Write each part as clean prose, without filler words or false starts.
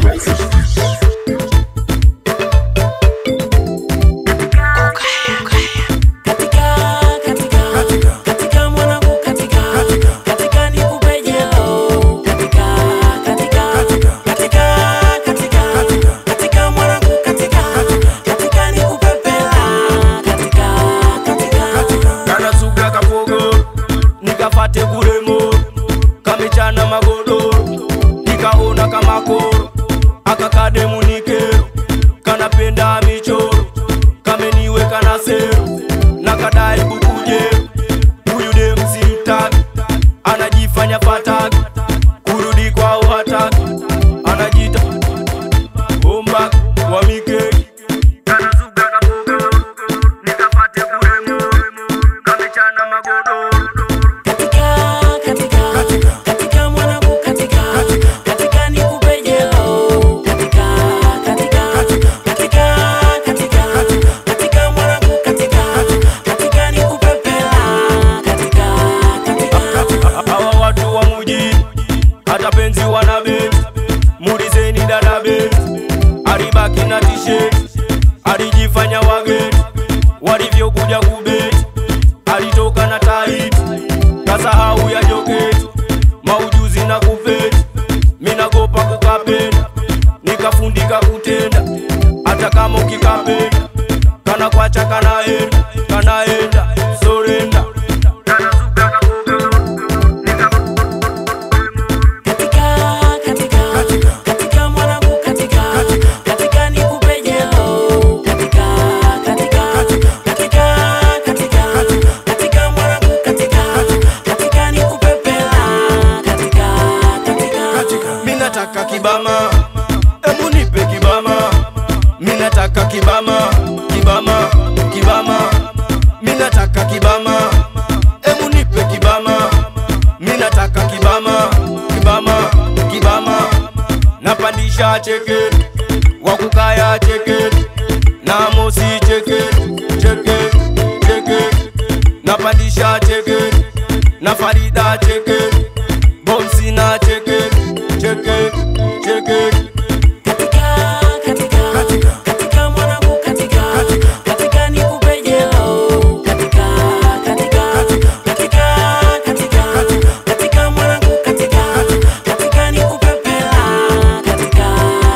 Nikafate kuremo kamechana magodo nikaona kama koro akakade munikero kanapenda michoro kameniweka na sero nakadai bukuje huyu dem simtaki anajifanya fataki kurudi kwao hataki anajita bomba wa mikeki kanazuga kapogo nikafate kuremo kamechana magodo penzi wana beti murizeni dada beti alibaki na t-shirt alijifanya wageti walivyokuja kubeti alitoka na tight kasahau ya joketi maujuzi na kufeti minagopa kukapenda nikafundika kutenda hata kama ukikapenda kana kwacha kanaenda surrender Minataka kibama, ebu nipe kibama. Minataka kibama, kibama, kibama. Minataka kibama, ebu nipe kibama. Minataka kibama, kibama, kibama. Napandisha cheketi, wakukaya cheketi, na mosi cheketi, cheketi, cheketi. Napandisha cheketi, na Farida cheketi, Bonsi na cheketi. Check it. Katika mwanangu katika nikupeje lo katika mwanangu katika nikupepela katika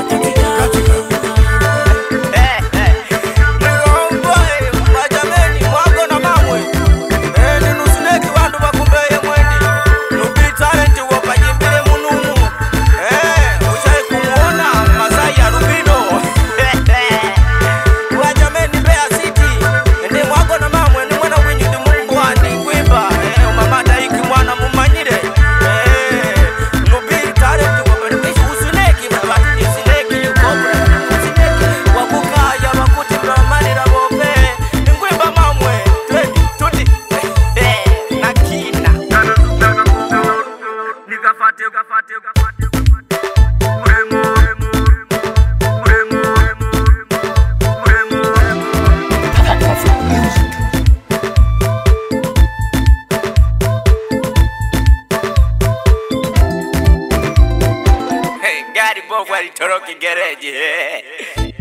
Niromboe majameni mwako na mamwe ni nusuneki wandu wakumbeye mwendi nubi talenti wapajimbile munumu Gari bovu alitoroka gereji